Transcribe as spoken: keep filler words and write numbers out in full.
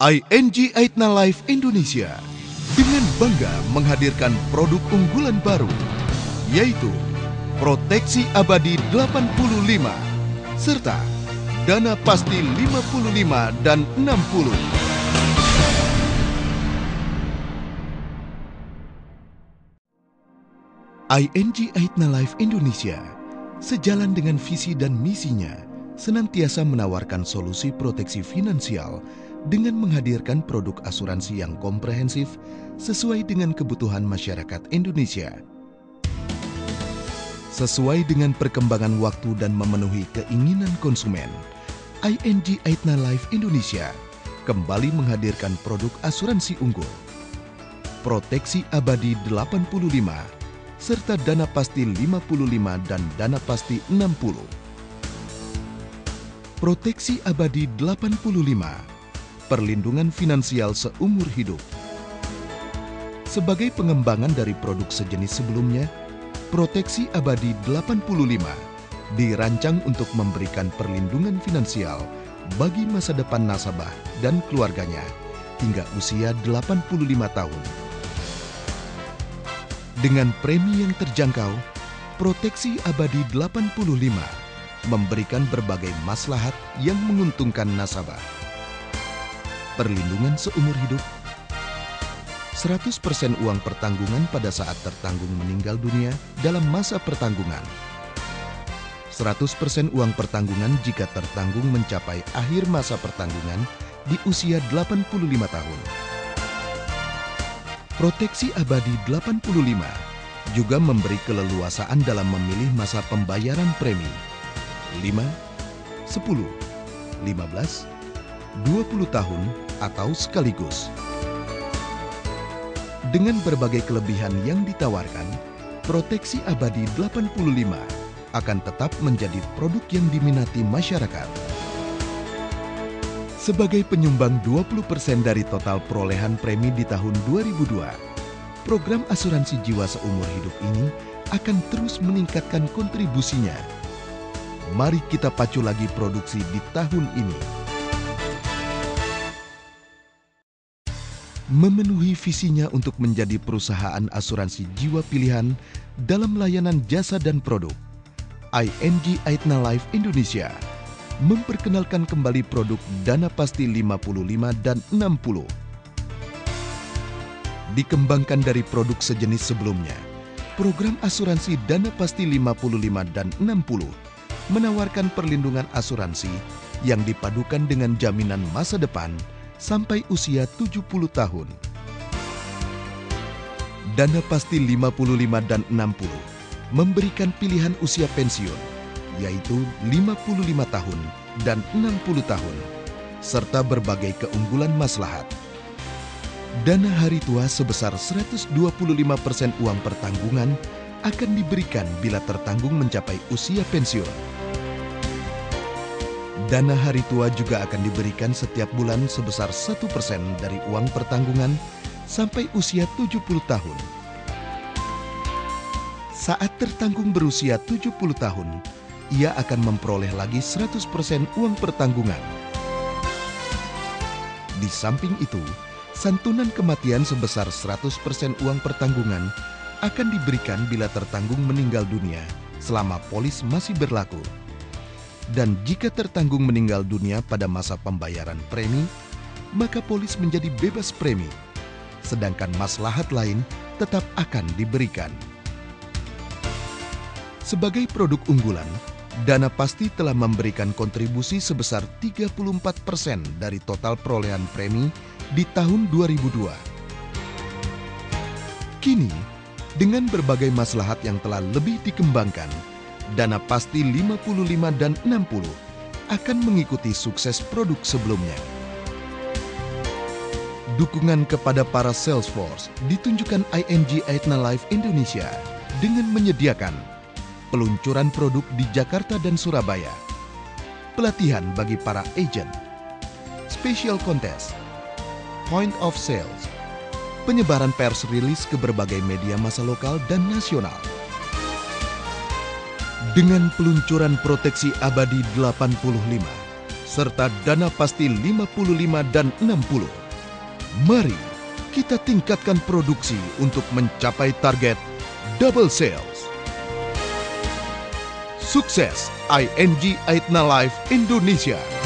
I N G Aetna Life Indonesia dengan bangga menghadirkan produk unggulan baru, yaitu Proteksi Abadi delapan puluh lima serta Dana Pasti lima puluh lima dan enam puluh. I N G Aetna Life Indonesia sejalan dengan visi dan misinya senantiasa menawarkan solusi proteksi finansial dengan menghadirkan produk asuransi yang komprehensif sesuai dengan kebutuhan masyarakat Indonesia. Sesuai dengan perkembangan waktu dan memenuhi keinginan konsumen, I N G Aetna Life Indonesia kembali menghadirkan produk asuransi unggul, Proteksi Abadi delapan puluh lima, serta Dana Pasti lima puluh lima dan Dana Pasti enam puluh. Proteksi Abadi delapan puluh lima, perlindungan finansial seumur hidup. Sebagai pengembangan dari produk sejenis sebelumnya, Proteksi Abadi delapan puluh lima dirancang untuk memberikan perlindungan finansial bagi masa depan nasabah dan keluarganya hingga usia delapan puluh lima tahun. Dengan premi yang terjangkau, Proteksi Abadi delapan puluh lima memberikan berbagai maslahat yang menguntungkan nasabah. Perlindungan seumur hidup, seratus persen uang pertanggungan pada saat tertanggung meninggal dunia dalam masa pertanggungan, seratus persen uang pertanggungan jika tertanggung mencapai akhir masa pertanggungan di usia delapan puluh lima tahun. Proteksi Abadi delapan puluh lima juga memberi keleluasaan dalam memilih masa pembayaran premi lima, sepuluh, lima belas, dua puluh tahun atau sekaligus. Dengan berbagai kelebihan yang ditawarkan, Proteksi Abadi delapan puluh lima akan tetap menjadi produk yang diminati masyarakat. Sebagai penyumbang dua puluh persen dari total perolehan premi di tahun dua ribu dua, program asuransi jiwa seumur hidup ini akan terus meningkatkan kontribusinya. Mari kita pacu lagi produksi di tahun ini. Memenuhi visinya untuk menjadi perusahaan asuransi jiwa pilihan dalam layanan jasa dan produk, I N G Aetna Life Indonesia memperkenalkan kembali produk Dana Pasti lima puluh lima dan enam puluh. Dikembangkan dari produk sejenis sebelumnya, program asuransi Dana Pasti lima puluh lima dan enam puluh menawarkan perlindungan asuransi yang dipadukan dengan jaminan masa depan sampai usia tujuh puluh tahun. Dana Pasti lima puluh lima dan enam puluh memberikan pilihan usia pensiun, yaitu lima puluh lima tahun dan enam puluh tahun, serta berbagai keunggulan maslahat. Dana hari tua sebesar seratus dua puluh lima persen uang pertanggungan akan diberikan bila tertanggung mencapai usia pensiun. Dana hari tua juga akan diberikan setiap bulan sebesar satu persen dari uang pertanggungan sampai usia tujuh puluh tahun. Saat tertanggung berusia tujuh puluh tahun, ia akan memperoleh lagi seratus persen uang pertanggungan. Di samping itu, santunan kematian sebesar seratus persen uang pertanggungan akan diberikan bila tertanggung meninggal dunia selama polis masih berlaku. Dan jika tertanggung meninggal dunia pada masa pembayaran premi, maka polis menjadi bebas premi, sedangkan maslahat lain tetap akan diberikan. Sebagai produk unggulan, Dana Pasti telah memberikan kontribusi sebesar tiga puluh empat persen dari total perolehan premi di tahun dua ribu dua. Kini, dengan berbagai maslahat yang telah lebih dikembangkan, Dana Pasti lima puluh lima dan enam puluh akan mengikuti sukses produk sebelumnya. Dukungan kepada para sales force ditunjukkan I N G Aetna Life Indonesia dengan menyediakan peluncuran produk di Jakarta dan Surabaya, pelatihan bagi para agen, special contest, point of sales, penyebaran pers rilis ke berbagai media massa lokal dan nasional. Dengan peluncuran Proteksi Abadi delapan puluh lima, serta dana pasti lima puluh lima dan enam puluh. Mari kita tingkatkan produksi untuk mencapai target double sales. Sukses I N G Aetna Life Indonesia.